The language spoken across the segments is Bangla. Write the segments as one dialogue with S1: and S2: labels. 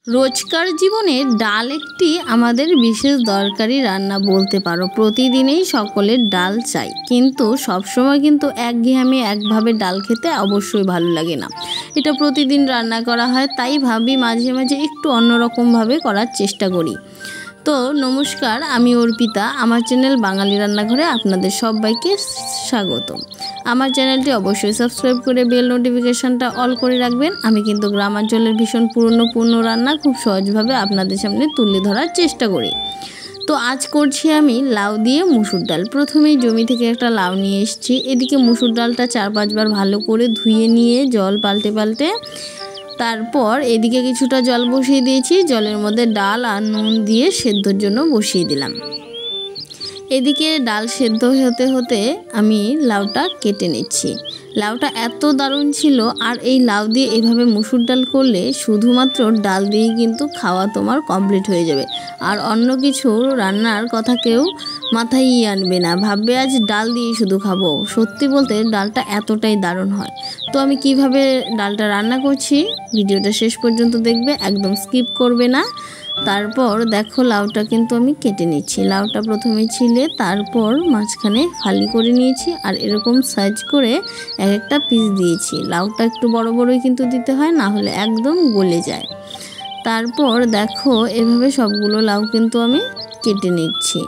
S1: রোজকার জীবনে ডাল একটি আমাদের বিশেষ দরকারি রান্না বলতে পারো। প্রতিদিনই সকলের ডাল চাই, কিন্তু সবসময় কিন্তু একঘেয়েমি একভাবে ডাল খেতে অবশ্যই ভালো লাগে না। এটা প্রতিদিন রান্না করা হয়, তাই ভাবি মাঝে মাঝে একটু অন্যরকমভাবে করার চেষ্টা করি। তো নমস্কার, আমি অর্পিতা। আমার চ্যানেল বাঙালি রান্নাঘরে আপনাদের সবাইকে স্বাগত। আমার চ্যানেলটি অবশ্যই সাবস্ক্রাইব করে বেল নোটিফিকেশানটা অল করে রাখবেন। আমি কিন্তু গ্রামাঞ্চলের ভীষণ পুরনো রান্না খুব সহজভাবে আপনাদের সামনে তুলে ধরার চেষ্টা করি। তো আজ করছি আমি লাউ দিয়ে মুসুর ডাল। প্রথমেই জমি থেকে একটা লাউ নিয়ে এসেছি। এদিকে মুসুর ডালটা 4-5 বার ভালো করে ধুয়ে নিয়ে জল পাল্টে তারপর এদিকে কিছুটা জল বসিয়ে দিয়েছি। জলের মধ্যে ডাল আর নুন দিয়ে সেদ্ধর জন্য বসিয়ে দিলাম। এদিকে ডাল সেদ্ধ হতে হতে আমি লাউটা কেটে নিচ্ছি। লাউটা এত দারুণ ছিল, আর এই লাউ দিয়ে এভাবে মুসুর ডাল করলে শুধুমাত্র ডাল দিয়েই কিন্তু খাওয়া তোমার কমপ্লিট হয়ে যাবে। আর অন্য কিছু রান্নার কথা কেউ মাথায় আনবে না, ভাববে আজ ডাল দিয়েই শুধু খাবো। সত্যি বলতে ডালটা এতটাই দারুণ হয়। তো আমি কিভাবে ডালটা রান্না করছি ভিডিওটা শেষ পর্যন্ত দেখবে, একদম স্কিপ করবে না। তারপর দেখো লাউটা কিন্তু আমি কেটে নিচ্ছি। লাউটা প্রথমে ছিলে, তারপর মাঝখানে ফালি করে নিয়েছি, আর এরকম সাইজ করে এক একটা পিস দিয়েছি। লাউটা একটু বড় বড়ই কিন্তু দিতে হয়, না হলে একদম গলে যায়। তারপর দেখো এভাবে সবগুলো লাউ কিন্তু আমি কেটে নিচ্ছি।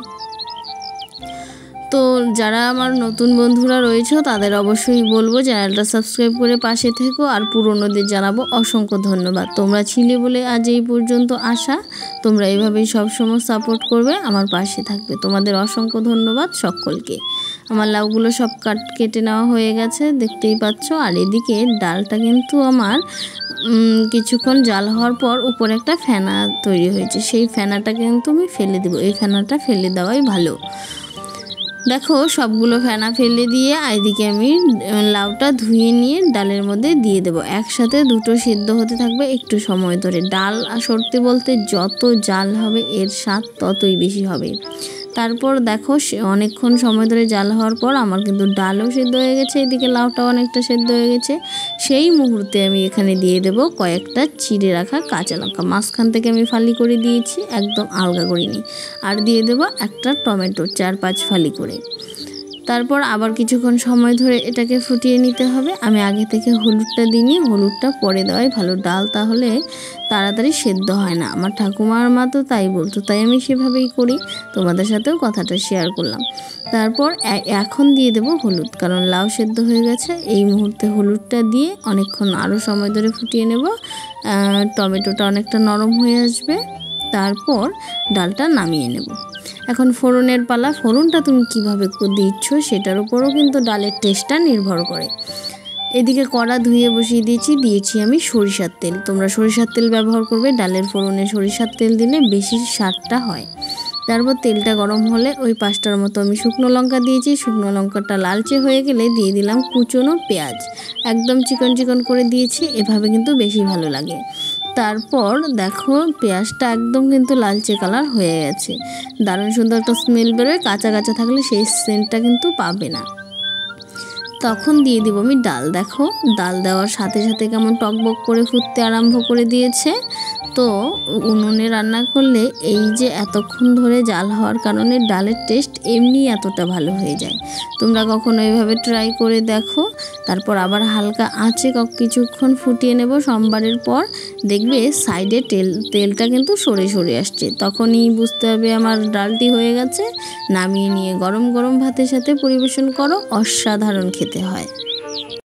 S1: তো যারা আমার নতুন বন্ধুরা রয়েছে তাদের অবশ্যই বলবো চ্যানেলটা সাবস্ক্রাইব করে পাশে থেকো, আর পুরনোদের জানাবো অসংখ্য ধন্যবাদ। তোমরা ছিলে বলে আজ এই পর্যন্ত আসা। তোমরা এইভাবেই সবসময় সাপোর্ট করবে, আমার পাশে থাকবে। তোমাদের অসংখ্য ধন্যবাদ সকলকে। আমার লাউগুলো সব কেটে নেওয়া হয়ে গেছে, দেখতেই পাচ্ছ। আর এদিকে ডালটা কিন্তু আমার কিছুক্ষণ জাল হওয়ার পর উপরে একটা ফেনা তৈরি হয়েছে। সেই ফেনাটা কিন্তু আমি ফেলে দেবো। এই ফেনাটা ফেলে দেওয়াই ভালো। দেখো সবগুলো ফেনা ফেলে দিয়ে এদিকে আমি লাউটা ধুয়ে নিয়ে ডালের মধ্যে দিয়ে দেবো। একসাথে দুটো সিদ্ধ হতে থাকবে একটু সময় ধরে। ডাল আর সত্যি বলতে যত জাল হবে এর স্বাদ ততই বেশি হবে। তারপর দেখো অনেকক্ষণ সময় ধরে জাল হওয়ার পর আমার কিন্তু ডালও সিদ্ধ হয়ে গেছে, এদিকে লাউটাও অনেকটা সিদ্ধ হয়ে গেছে। সেই মুহূর্তে আমি এখানে দিয়ে দেবো কয়েকটা চিড়ে রাখা কাঁচা লঙ্কা। মাঝখান থেকে আমি ফালি করে দিয়েছি, একদম আলগা করিনি। আর দিয়ে দেবো একটা টমেটো 4-5 ফালি করে। তারপর আবার কিছুক্ষণ সময় ধরে এটাকে ফুটিয়ে নিতে হবে। আমি আগে থেকে হলুদটা দিইনি, হলুদটা পরে দেওয়াই ভালো। ডাল তাহলে তাড়াতাড়ি সেদ্ধ হয় না। আমার ঠাকুমার মা তো তাই বলতো, তাই আমি সেভাবেই করি। তোমাদের সাথেও কথাটা শেয়ার করলাম। তারপর এখন দিয়ে দেবো হলুদ, কারণ লাউ সেদ্ধ হয়ে গেছে। এই মুহূর্তে হলুদটা দিয়ে অনেকক্ষণ আরও সময় ধরে ফুটিয়ে নেব। টমেটোটা অনেকটা নরম হয়ে আসবে, তারপর ডালটা নামিয়ে নেব। এখন ফোড়নের পালা। ফোড়নটা তুমি কিভাবে দিচ্ছ সেটার উপরও কিন্তু ডালের টেস্টটা নির্ভর করে। এদিকে কড়া ধুয়ে বসিয়ে দিয়েছি আমি সরিষার তেল। তোমরা সরিষার তেল ব্যবহার করবে। ডালের ফোড়নে সরিষার তেল দিলে বেশি স্বাদটা হয়। তারপর তেলটা গরম হলে ওই 5টার মতো আমি শুকনো লঙ্কা দিয়েছি। শুকনো লঙ্কাটা লালচে হয়ে গেলে দিয়ে দিলাম কুচনো পেঁয়াজ। একদম চিকন করে দিয়েছি, এভাবে কিন্তু বেশি ভালো লাগে। তারপর দেখো পেঁয়াজটা একদম কিন্তু লালচে কালার হয়ে গেছে। দারুণ সুন্দর একটা স্মেল বেরোয়। কাঁচা থাকলে সেই সেন্টটা কিন্তু পাবে না। তখন দিয়ে দিব আমি ডাল। দেখো ডাল দেওয়ার সাথে সাথে কেমন টকবক করে ফুটতে আরম্ভ করে দিয়েছে। তো উনুনে রান্না করলে এই যে এতক্ষণ ধরে জাল হওয়ার কারণে ডালের টেস্ট এমনি এতটা ভালো হয়ে যায়। তোমরা কখনো এইভাবে ট্রাই করে দেখো। তারপর আবার হালকা আঁচে কিছুক্ষণ ফুটিয়ে নেব। সোমবারের পর দেখবে সাইডে তেলটা কিন্তু সরে আসছে। তখনই বুঝতে হবে আমার ডালটি হয়ে গেছে। নামিয়ে নিয়ে গরম ভাতের সাথে পরিবেশন করো, অসাধারণ খেতে হয়।